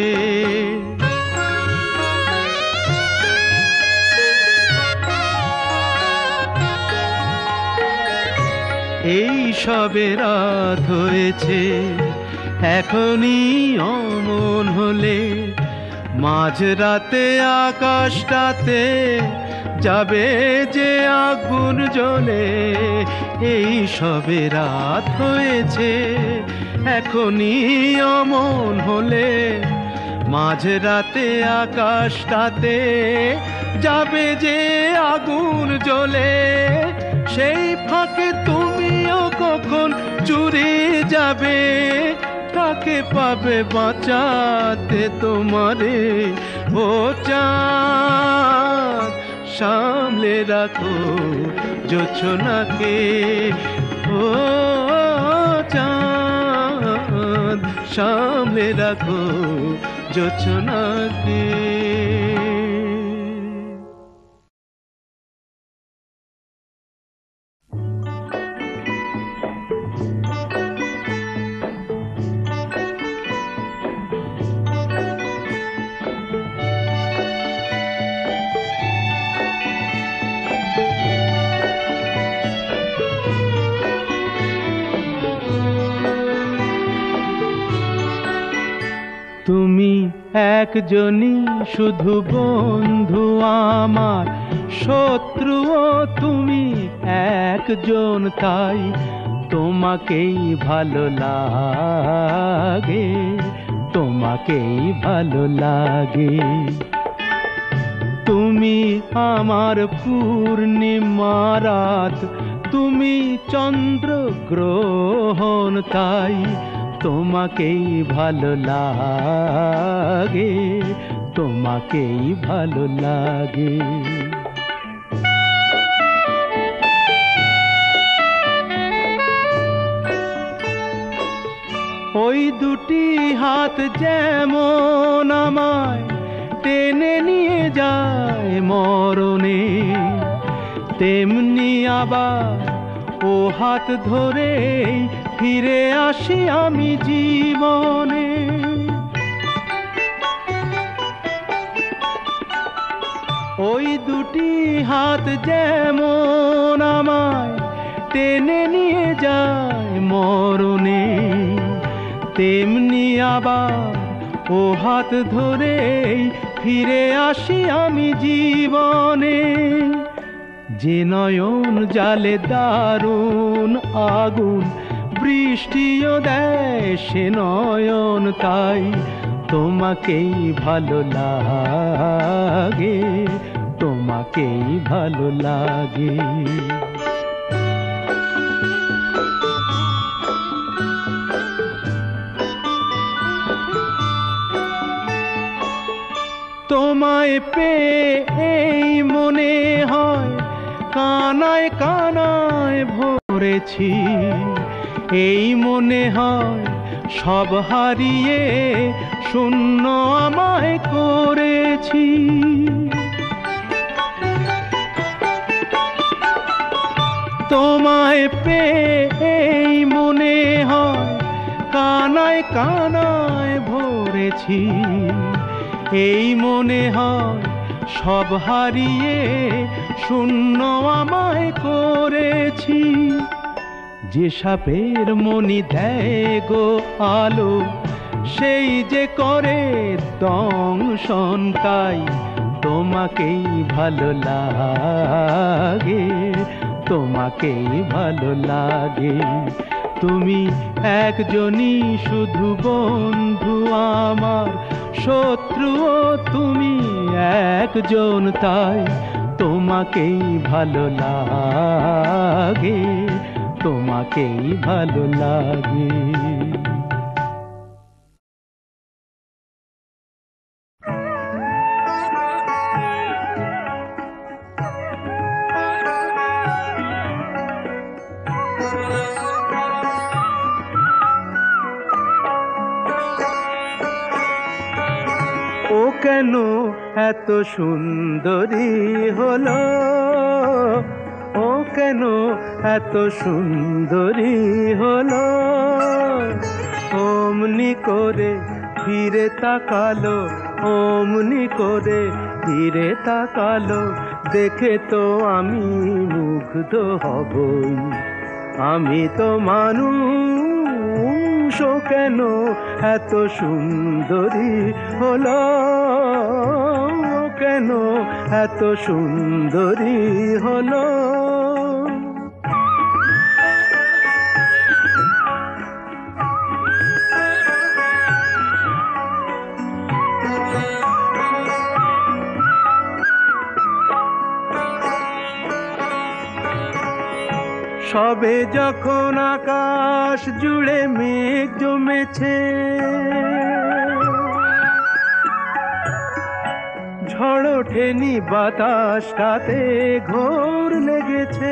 এই সবে রাত হয়েছে, এখনই অমন হলে মাঝরাতে আকাশটাতে যাবে যে আগুন জ্বলে। এই সবে রাত হয়েছে, এখনই অমন হলে মাঝরাতে আকাশটাতে যাবে যে আগুন জ্বলে। সেই ফাঁকে তুমিও কখন চুরি যাবে, কাকে পাবে বাঁচাতে তোমারে। ও চাঁদ সামলে রাখো জোছনাকে, ও চাঁদ সামলে রাখো জোছনাকে। তুমি একজনই শুধু বন্ধু আমার, শত্রুও তুমি একজন, তাই তোমাকেই ভালো লাগে, তোমাকেই ভালো লাগে। তুমি আমার পূর্ণিমা রাত, তুমি চন্দ্রগ্রহণ, তাই তোমাকেই ভালো লাগে, তোমাকেই ভালো লাগে। ওই দুটি হাত যেমন আমায় টেনে নিয়ে যায় মরণে, তেমনি আবার ও হাত ধরে ফিরে আসি আমি জীবনে। ওই দুটি হাত যেমন আমায় টেনে নিয়ে যায় মরণে, তেমনি আবার ও হাত ধরে ফিরে আসি আমি জীবনে। যে নয়ন জালে দারুণ আগুন বৃষ্টিও দেয় সে নয়ন, তাই তোমাকেই ভালো লাগে, তোমাকেই ভালো লাগে। তোমায় পেয়ে এই মনে হয় কানায় কানায় ভরেছি, এই মনে হয় সব হারিয়ে শূন্য আমায় করেছি। তোমায় পেয়ে এই মনে হয় কানায় কানায় ভরেছি, এই মনে হয় সব হারিয়ে শূন্য আমায় করেছি। যে সাপের মনি দেয় গো আলো সেই যে করে দংশন, তাই তোমাকেই ভালো লাগে, তোমাকেই ভালো লাগে। তুমি একজনই শুধু বন্ধু আমার, শত্রুও তুমি একজন, তাই তোমাকেই ভালো লাগে, তোমাকেই ভালো লাগে। ও কেন এত সুন্দরী হলো, ও কেন এত সুন্দরী হলো, অমনি করে ফিরে তাকালো, অমনি করে ফিরে তাকালো, দেখে তো আমি মুগ্ধ হবই, আমি তো মানুষ। ও কেন এত সুন্দরী হলো, ও কেন এত সুন্দরী হলো। সবে যখন আকাশ জুড়ে মেঘ জমেছে, ঝড় ওঠেনি বাতাসটাতে ঘোর লেগেছে,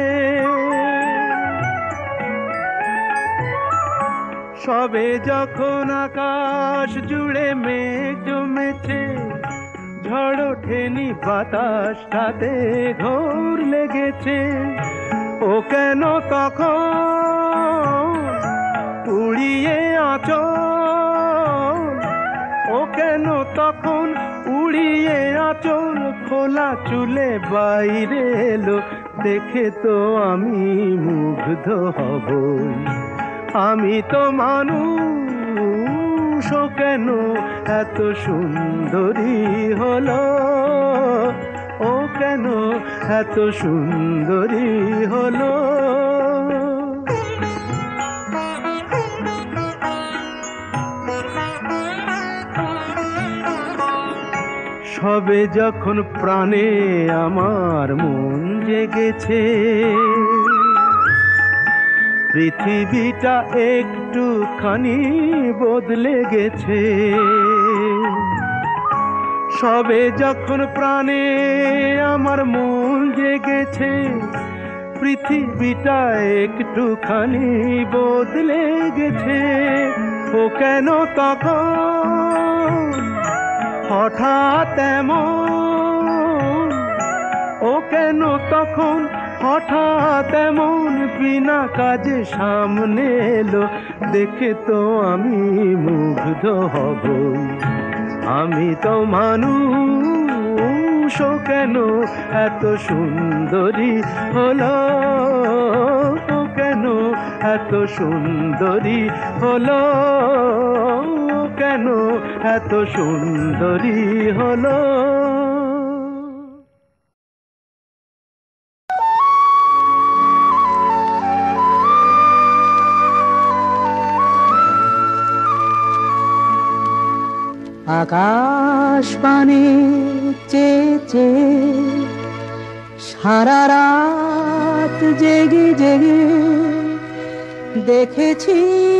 সবে যখন আকাশ জুড়ে মেঘ জমেছে, ঝড় ওঠেনি বাতাসটাতে ঘোর লেগেছে। ও কেন তখন উড়িয়ে আঁচল, ও কেন তখন উড়িয়ে আঁচল, খোলা চুলে বাইরে এলো, দেখে তো আমি মুগ্ধ হবই, আমি তো মানুষ। ও কেন এত সুন্দরী হলো, ও কেন এত সুন্দরী হলো। সবে যখন প্রাণে আমার মন জেগেছে, পৃথিবীটা একটুখানি বদলে গেছে, সবে যখন প্রাণে আমার মন জেগেছে, পৃথিবীটা একটুখানি বদলে গেছে। ও ও কেন তখন হঠাৎ এমন, ও কেন তখন হঠাৎ এমন বিনা কাজে সামনে এলো, দেখে তো আমি মুগ্ধ হবই। আমি তো মানুষ, ও কেন এত সুন্দরী হলো, ও কেন এত সুন্দরী হলো, ও কেন এত সুন্দরী হলো। আকাশ পানে চেয়ে সারা রাত জেগে জেগে দেখেছি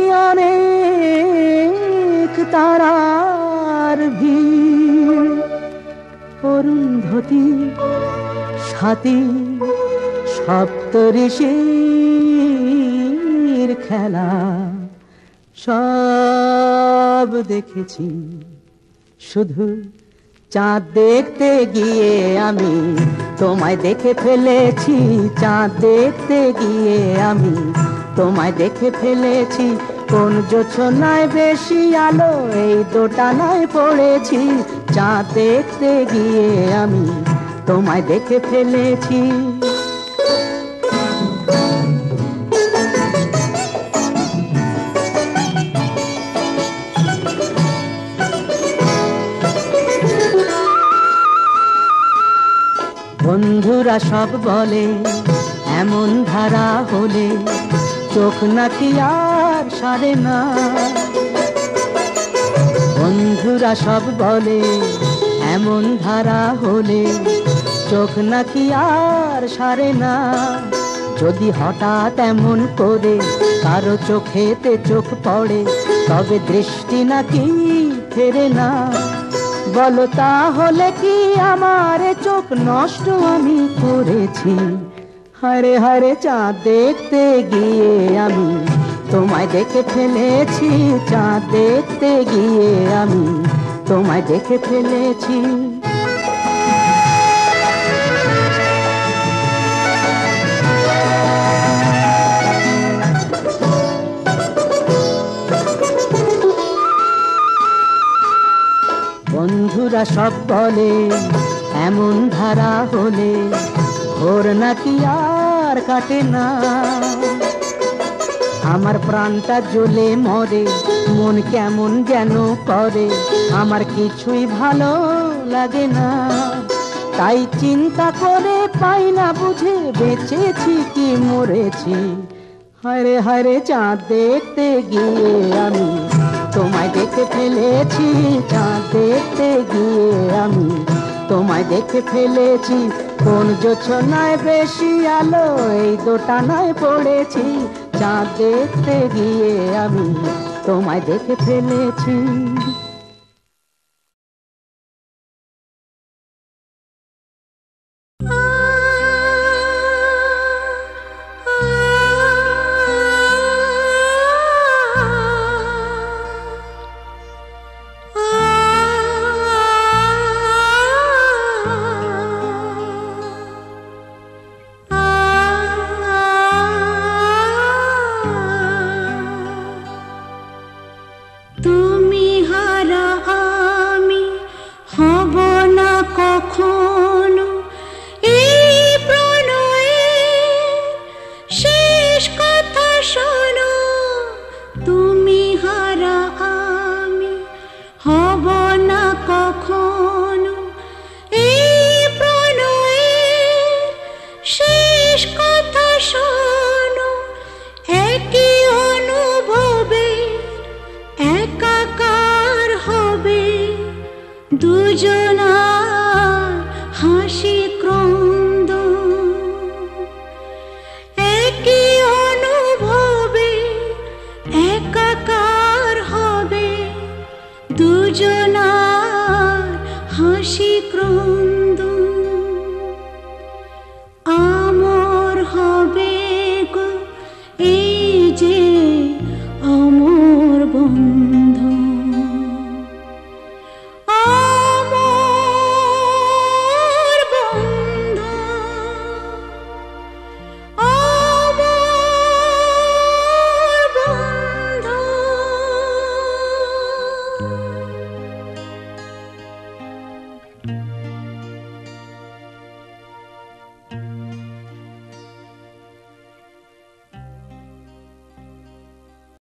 অনেক তারার ভিড়। অরুন্ধতী সাথী সপ্তঋষির খেলা সব দেখেছি, শুধু চাঁদ দেখতে গিয়ে আমি তোমায় দেখে ফেলেছি। চাঁদ দেখতে গিয়ে আমি তোমায় দেখে ফেলেছি। কোন জোছনায় বেশি আলো এই দোটানায় পড়েছি। চাঁদ দেখতে গিয়ে আমি তোমায় দেখে ফেলেছি। বন্ধুরা সব বলে এমন ধারা হলে চোখ নাকি আর সারে না। বন্ধুরা সব বলে এমন ধারা হলে চোখ নাকি আর সারে না। যদি হঠাৎ এমন করে কারো চোখেতে চোখ পড়ে তবে দৃষ্টি নাকি ফেরে না। বলো তাহলে কি আমার চোখ নষ্ট আমি করেছি? হারে হারে চাঁদ দেখতে গিয়ে আমি তোমায় দেখে ফেলেছি। চাঁদ দেখতে গিয়ে আমি তোমায় দেখে ফেলেছি। বন্ধুরা সব বলে এমন ধারা হলে ভোর নাকি আর কাটে না। আমার প্রাণটা জ্বলে মরে, মন কেমন যেন করে, আমার কিছুই ভালো লাগে না। তাই চিন্তা করে পাই না বুঝে বেঁচেছি কি মরেছি। হায়রে হায়রে চাঁদ দেখতে গিয়ে আমি তোমায় দেখে ফেলেছি। চাঁদ দেখতে গিয়ে আমি তোমায় দেখে ফেলেছি। কোন জোছনায় বেশি আলো এই দোটানায় পড়েছি। চাঁদ দেখতে গিয়ে আমি তোমায় দেখে ফেলেছি। দুজনা